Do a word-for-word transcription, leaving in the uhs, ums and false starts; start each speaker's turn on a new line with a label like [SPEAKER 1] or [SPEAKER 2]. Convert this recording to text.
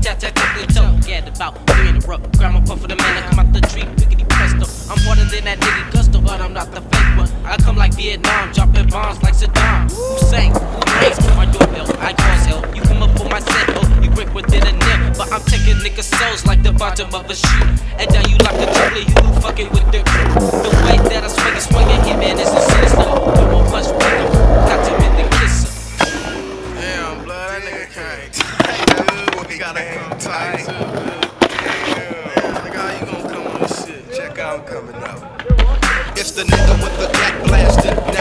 [SPEAKER 1] tat tat tat toe. Get about three in a row. Grandma puff for the man that come out the tree, pickety presto. I'm harder than that nigga Gusto, but I'm not the fake one. I come like Vietnam, dropping bombs like Saddam Hussein. Who rings my doorbell? I cause hell. You come up on my set, oh, you break within a nip. But I'm taking niggas' souls like the bottom of a shoe. And down you like a juggler, you fucking with the the way that I swing it, swing it, hit man is a sinister. You won't punch me, got to be the kisser.
[SPEAKER 2] Damn, blood, that nigga can't. He gotta come tight too. Damn, nigga, how you gonna come on this shit? Check out, I'm coming out. It's the nigga with the black blasted.